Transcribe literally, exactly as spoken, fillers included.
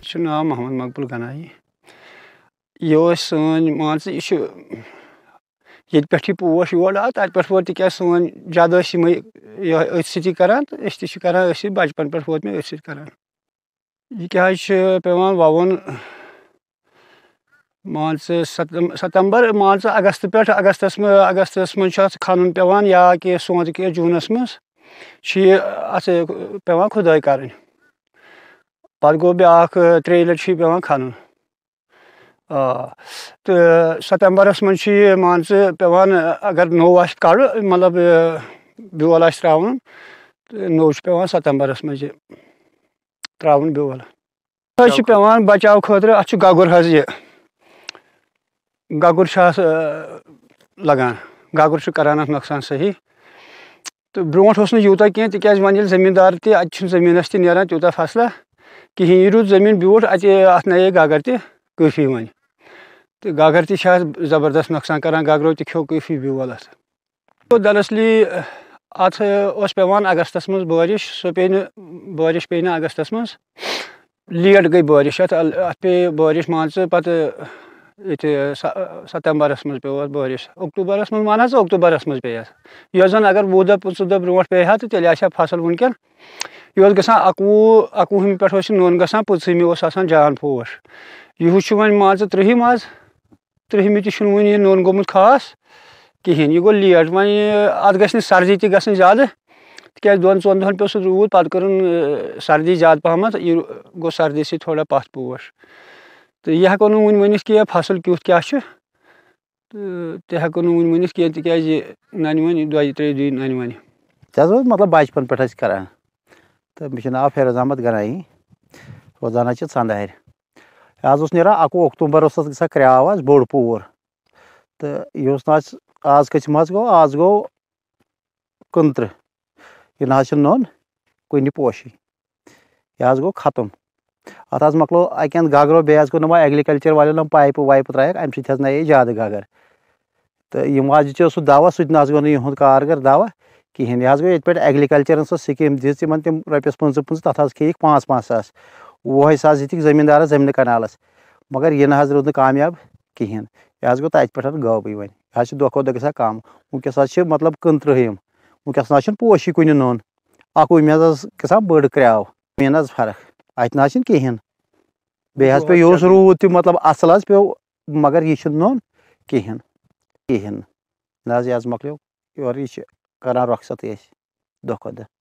छ नाम मोहम्मद मकबूल गनाई ये सन मान ये पे पोश योर आ तत पे वो तिक सन जद अथ सी करान तो करान बचपन पे वोत मे अथ करान यह क्या पेवान ववन मान सितंबर मान अगस्त पे अगस्तस में अगस्तस मं खन पेवान या कि सोत कि जूनस मज अत पेवान खुदाई कर पे गो ब्या त्रे लट पेवान खन तो सितंबरस मं मान पेवान अगर नौ आ कड़ मतलब बेल आ त्रावन तो नौ पेवान सितंबरस मं त्रावन बेल पेवान बचाव खतर अत गगुर हज यह गगुर लगान गगुर करान नुकसान सही तो ब्रोट यूत कह तिक वन जमींदार तक जमीनस नीरान तूत फसला कहें यह रुत जमीन ब्यूट अत नए गगर तफी वन तो गगर त जबरदस्त नुकसान करान गगरों त खो काफी बेल अत दरअसली अत पेवान अगस्तस मज बारिश सो पे बारिश पे अगस्तस मज लेट गई बारिश अत पे बारिश मान पे ये सितंबरस मज पे बारिश अक्टूबरस मज मान अक्टूबरस मज पे यह जन अगर वह दह पुह दह ब्रो पे तो तेल आ फसल वनकन यह ग अकवु अकवुहम पे नोन ग पुम जान पोश यह वन मान त्रिहम आज त्रिहम तुम वन नोन गोमुत खास कहें यह गो लेट वन अत ग सर्दी तक ज्यादा तिक दोन चौन दहन पे सह रूद पे कर सर्दी ज्यादा पहम यह गो सर्दी से थोड़ा पथ पोश तो यह हेको वन वनित कि फसल क्युत क्या तह हेको वन वनित कह तिक नन वन दो त्रे दी नन वन मतलब बचपन पे करान तो मे नाव फैरोज अहमद गनाई रोजान चंदार आज नीरा अकवु अक्टूबर ग क्राव आज बोड़ पूर तो यह आज कच मज गो आज गो कुंत्र यह ना नोन कुन पोशी यह गो खत्म अत आज मकलो अकन गगरों बे गो नमा एग्रीकल्चर वाले पाइप वाइप त्रायक अम सत नए ज्यादा गगर तो यम आज सह दवा सह गो नुंद कारगर दवा कहें यह गो ये एग्रीकल्चर सो स्कीम दिन तम रपस पंच पंच तथ खेक पाँच पाँच सास वह सास दिख जमींदार जमीन कनालस मगर यह ना रोद कामयाब कहें यह गो तथ पे गवै वन यह दह खो दह ग कम वनकस मतलब कुंत्रहम वनकस ना पोशी कुन नोन अकवुहम ग बड़ क्राव मेन फर्क अत ना कहें बे पे यह रूद मतलब असल पे मगर यह नोन कहें कहें ना यह मकलो और यह करान रुखसत दह खो दह।